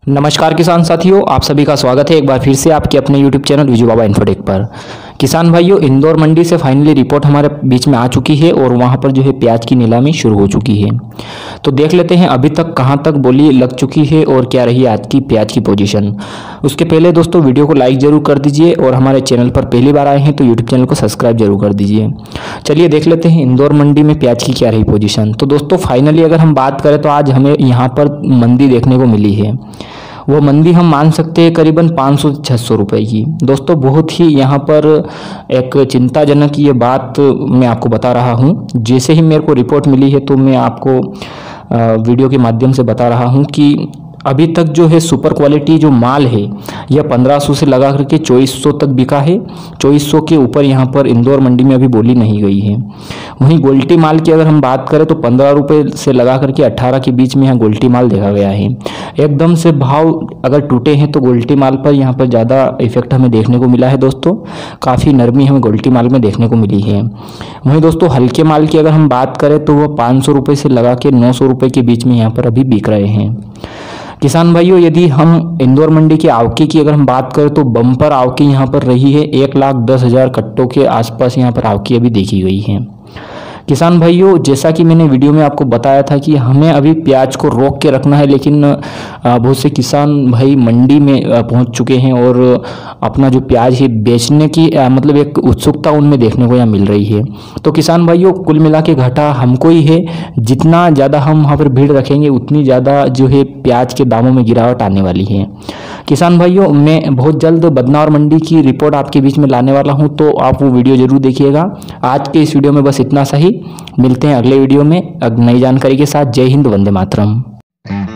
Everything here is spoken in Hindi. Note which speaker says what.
Speaker 1: नमस्कार किसान साथियों, आप सभी का स्वागत है एक बार फिर से आपके अपने YouTube channel Viju Baba Infotech पर। किसान भाइयों, इंदौर मंडी से फाइनली रिपोर्ट हमारे बीच में आ चुकी है और वहां पर जो है प्याज की नीलामी शुरू हो चुकी है। तो देख लेते हैं अभी तक कहां तक बोली लग चुकी है और क्या रही आज की प्याज की पोजीशन। उसके पहले दोस्तों वीडियो को लाइक जरूर कर दीजिए और हमारे चैनल पर पहली बार आए हैं तो यूट्यूब चैनल को सब्सक्राइब जरूर कर दीजिए। चलिए देख लेते हैं इंदौर मंडी में प्याज की क्या रही पोजीशन। तो दोस्तों फाइनली अगर हम बात करें तो आज हमें यहाँ पर मंदी देखने को मिली है। वो मंदी हम मान सकते हैं करीबन 500 से 600 रुपये की। दोस्तों बहुत ही यहाँ पर एक चिंताजनक ये बात मैं आपको बता रहा हूँ। जैसे ही मेरे को रिपोर्ट मिली है तो मैं आपको वीडियो के माध्यम से बता रहा हूँ कि अभी तक जो है सुपर क्वालिटी जो माल है यह 1500 से लगा करके 2400 तक बिका है। 2400 के ऊपर यहाँ पर इंदौर मंडी में अभी बोली नहीं गई है। वहीं गोल्टी माल की अगर हम बात करें तो 15 रुपये से लगा करके 18 के बीच में यहाँ गोल्टी माल देखा गया है। एकदम से भाव अगर टूटे हैं तो गोल्टी माल पर यहाँ पर ज़्यादा इफेक्ट हमें देखने को मिला है। दोस्तों काफ़ी नरमी हमें गोल्टी माल में देखने को मिली है। वहीं दोस्तों हल्के माल की अगर हम बात करें तो वह 500 रुपये से लगा के 900 रुपये के बीच में यहाँ पर अभी बिक रहे हैं। किसान भाइयों, यदि हम इंदौर मंडी के आवके की अगर हम बात करें तो बम्पर आवकी यहाँ पर रही है। 1,10,000 कट्टों के आसपास यहाँ पर आवकी अभी देखी गई है। किसान भाइयों, जैसा कि मैंने वीडियो में आपको बताया था कि हमें अभी प्याज को रोक के रखना है, लेकिन बहुत से किसान भाई मंडी में पहुंच चुके हैं और अपना जो प्याज है बेचने की मतलब एक उत्सुकता उनमें देखने को यहाँ मिल रही है। तो किसान भाइयों कुल मिला के घाटा हमको ही है। जितना ज़्यादा हम वहाँ पर भीड़ रखेंगे उतनी ज़्यादा जो है प्याज के दामों में गिरावट आने वाली है। किसान भाइयों, मैं बहुत जल्द बदनौर मंडी की रिपोर्ट आपके बीच में लाने वाला हूं, तो आप वो वीडियो जरूर देखिएगा। आज के इस वीडियो में बस इतना सही। मिलते हैं अगले वीडियो में नई जानकारी के साथ। जय हिंद, वंदे मातरम।